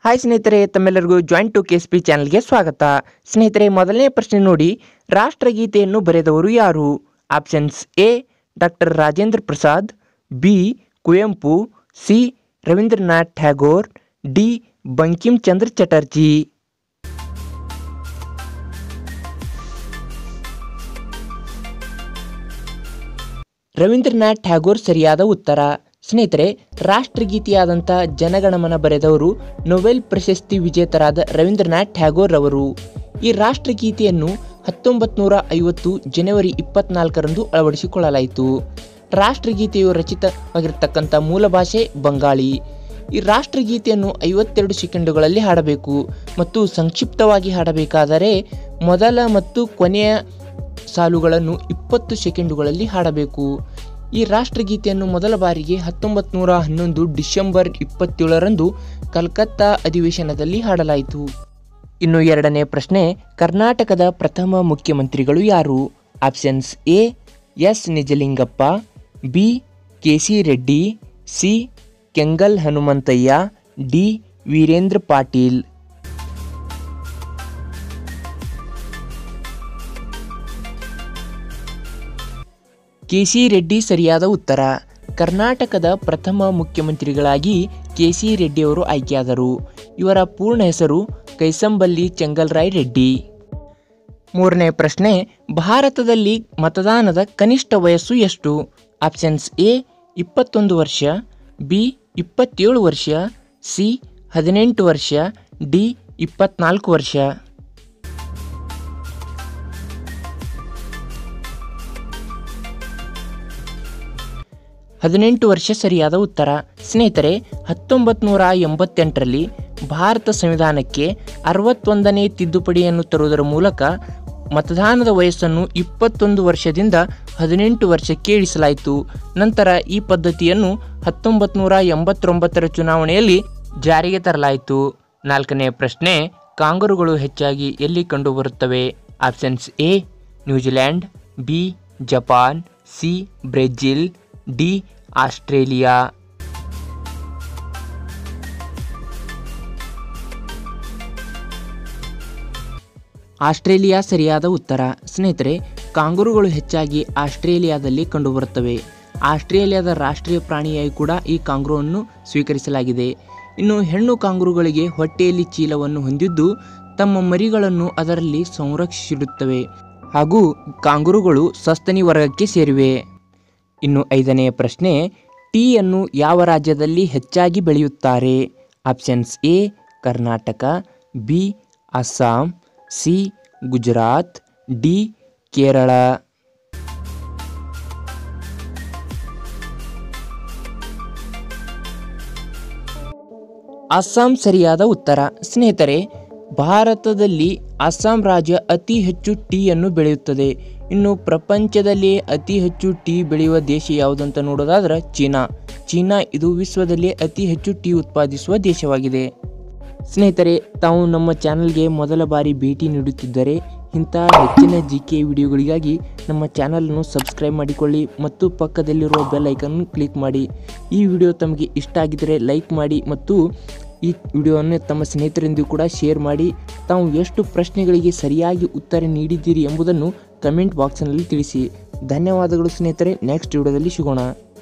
Hi ಸ್ನೇಹಿತರೆ, ತಮ್ಮೆಲ್ಲರಿಗೂ joint to KSP ಚಾನಲ್ಗೆ ಸ್ವಾಗತ. ಸ್ನೇಹಿತರೆ, ಮೊದಲನೇ ಪ್ರಶ್ನೆ ನೋಡಿ. ರಾಷ್ಟ್ರಗೀತೆಯನ್ನು ಬರೆದವರು ಯಾರು? Options: A doctor Rajendra Prasad, B Kuvempu, C Rabindranath Tagore, D Bankim Chandra Chatterjee. Rabindranath Tagore ಸರಿಯಾದ ಉತ್ತರ. ಸ್ನೇಹಿತರೆ, ರಾಷ್ಟ್ರಗೀತೆಯಾದಂಥ ಜನಗಣಮನ ಬರೆದವರು ನೊಬೆಲ್ ಪ್ರಶಸ್ತಿ ವಿಜೇತರಾದ ರವೀಂದ್ರನಾಥ್ ಟ್ಯಾಗೋರ್ ಅವರು. ಈ ರಾಷ್ಟ್ರಗೀತೆಯನ್ನು 1950 ಜನವರಿ 24ರಂದು ಅಳವಡಿಸಿಕೊಳ್ಳಲಾಯಿತು. ರಾಷ್ಟ್ರಗೀತೆಯು ರಚಿತವಾಗಿರತಕ್ಕಂಥ ಮೂಲ ಭಾಷೆ ಬಂಗಾಳಿ. ಈ ರಾಷ್ಟ್ರಗೀತೆಯನ್ನು 52 ಸೆಕೆಂಡುಗಳಲ್ಲಿ ಹಾಡಬೇಕು ಮತ್ತು ಸಂಕ್ಷಿಪ್ತವಾಗಿ ಹಾಡಬೇಕಾದರೆ ಮೊದಲ ಮತ್ತು ಕೊನೆಯ ಸಾಲುಗಳನ್ನು 20 ಸೆಕೆಂಡುಗಳಲ್ಲಿ ಹಾಡಬೇಕು. ಈ ರಾಷ್ಟ್ರಗೀತೆಯನ್ನು ಮೊದಲ ಬಾರಿಗೆ 1911 ಡಿಸೆಂಬರ್ 27ರಂದು ಕಲ್ಕತ್ತಾ ಅಧಿವೇಶನದಲ್ಲಿ ಹಾಡಲಾಯಿತು. ಇನ್ನು ಎರಡನೇ ಪ್ರಶ್ನೆ, ಕರ್ನಾಟಕದ ಪ್ರಥಮ ಮುಖ್ಯಮಂತ್ರಿಗಳು ಯಾರು? Options: A S Nijalingappa, B KC Reddy, C Kengal Hanumanthaiah, D Veerendra Patil. KC Reddy ಸರಿಯಾದ ಉತ್ತರ. ಕರ್ನಾಟಕದ ಪ್ರಥಮ ಮುಖ್ಯಮಂತ್ರಿಗಳಾಗಿ KC ರೆಡ್ಡಿಯವರು ಆಯ್ಕೆಯಾದರು. ಇವರ ಪೂರ್ಣ ಹೆಸರು ಕೈಸಂಬಲ್ಲಿ ಚೆಂಗಲ್ರಾಯ್ ರೆಡ್ಡಿ. ಮೂರನೇ ಪ್ರಶ್ನೆ, ಭಾರತದಲ್ಲಿ ಮತದಾನದ ಕನಿಷ್ಠ ವಯಸ್ಸು ಎಷ್ಟು? ಆಪ್ಷನ್ಸ್: ಎ 21 ವರ್ಷ, ಬಿ 27 ವರ್ಷ, ಸಿ 18 ವರ್ಷ, ಡಿ 24 ವರ್ಷ. 18 ವರ್ಷ ಸರಿಯಾದ ಉತ್ತರ. ಸ್ನೇಹಿತರೆ, 1988ರಲ್ಲಿ ಭಾರತ ಸಂವಿಧಾನಕ್ಕೆ 61ನೇ ತಿದ್ದುಪಡಿಯನ್ನು ತರುವುದರ ಮೂಲಕ ಮತದಾನದ ವಯಸ್ಸನ್ನು 21 ವರ್ಷದಿಂದ 18 ವರ್ಷಕ್ಕೆ ಇಳಿಸಲಾಯಿತು. ನಂತರ ಈ ಪದ್ಧತಿಯನ್ನು 1989ರ ಚುನಾವಣೆಯಲ್ಲಿ ಜಾರಿಗೆ ತರಲಾಯಿತು. ನಾಲ್ಕನೇ ಪ್ರಶ್ನೆ, ಕಾಂಗರುಗಳು ಹೆಚ್ಚಾಗಿ ಎಲ್ಲಿ ಕಂಡುಬರುತ್ತವೆ? Options: A New Zealand, B Japan, C Brazil, D Australia. Australia ಸರಿಯಾದ ಉತ್ತರ. ಸ್ನೇಹಿತರೆ, ಕಾಂಗರುಗಳು ಹೆಚ್ಚಾಗಿ ಆಸ್ಟ್ರೇಲಿಯಾದಲ್ಲಿ ಕಂಡುಬರುತ್ತವೆ. ಆಸ್ಟ್ರೇಲಿಯಾದ ರಾಷ್ಟ್ರೀಯ ಪ್ರಾಣಿಯಾಗಿ ಕೂಡ ಈ ಕಾಂಗರುವನ್ನು ಸ್ವೀಕರಿಸಲಾಗಿದೆ. ಇನ್ನು ಹೆಣ್ಣು ಕಾಂಗರುಗಳಿಗೆ ಹೊಟ್ಟೆಯಲ್ಲಿ ಚೀಲವನ್ನು ಹೊಂದಿದ್ದು ತಮ್ಮ ಮರಿಗಳನ್ನು ಅದರಲ್ಲಿ ಸಂರಕ್ಷಿಸಿಡುತ್ತವೆ ಹಾಗೂ ಕಾಂಗರುಗಳು ಸಸ್ತನಿ ವರ್ಗಕ್ಕೆ ಸೇರಿವೆ. ಇನ್ನು ಐದನೆಯ ಪ್ರಶ್ನೆ, ಟೀಯನ್ನು ಯಾವ ರಾಜ್ಯದಲ್ಲಿ ಹೆಚ್ಚಾಗಿ ಬೆಳೆಯುತ್ತಾರೆ? Options: A Karnataka, B Assam, C Gujarat, D Kerala. Assam ಸರಿಯಾದ ಉತ್ತರ. ಸ್ನೇಹಿತರೆ, ಭಾರತದಲ್ಲಿ ಅಸ್ಸಾಂ ರಾಜ್ಯ ಅತಿ ಹೆಚ್ಚು ಟೀಯನ್ನು ಬೆಳೆಯುತ್ತದೆ. ಇನ್ನು ಪ್ರಪಂಚದಲ್ಲಿ ಅತಿ ಹೆಚ್ಚು ಟೀ ಬೆಳೆಯುವ ದೇಶ ಯಾವುದಂತ ನೋಡೋದಾದ್ರೆ ಚೀನಾ ಇದು ವಿಶ್ವದಲ್ಲಿ ಅತಿ ಹೆಚ್ಚು ಟೀ ಉತ್ಪಾದಿಸುವ ದೇಶವಾಗಿದೆ. ಸ್ನೇಹಿತರೆ, ತಾವು ನಮ್ಮ ಚಾನಲ್ಗೆ ಮೊದಲ ಬಾರಿ ಭೇಟಿ ನೀಡುತ್ತಿದ್ದರೆ ಇಂತಹ ಹೆಚ್ಚಿನ GK ವಿಡಿಯೋಗಳಿಗಾಗಿ ನಮ್ಮ ಚಾನಲನ್ನು ಸಬ್ಸ್ಕ್ರೈಬ್ ಮಾಡಿಕೊಳ್ಳಿ ಮತ್ತು ಪಕ್ಕದಲ್ಲಿರುವ ಬೆಲ್ ಐಕನ್ ಕ್ಲಿಕ್ ಮಾಡಿ. ಈ ವಿಡಿಯೋ ತಮಗೆ ಇಷ್ಟ ಆಗಿದ್ದರೆ ಲೈಕ್ ಮಾಡಿ ಮತ್ತು ಈ ವಿಡಿಯೋವನ್ನು ತಮ್ಮ ಸ್ನೇಹಿತರೆಂದಿಗೂ ಕೂಡ ಶೇರ್ ಮಾಡಿ. ತಾವು ಎಷ್ಟು ಪ್ರಶ್ನೆಗಳಿಗೆ ಸರಿಯಾಗಿ ಉತ್ತರ ನೀಡಿದ್ದೀರಿ ಎಂಬುದನ್ನು ಕಮೆಂಟ್ ಬಾಕ್ಸ್ನಲ್ಲಿ ತಿಳಿಸಿ. ಧನ್ಯವಾದಗಳು ಸ್ನೇಹಿತರೆ. ನೆಕ್ಸ್ಟ್ ವಿಡಿಯೋದಲ್ಲಿ ಸಿಗೋಣ.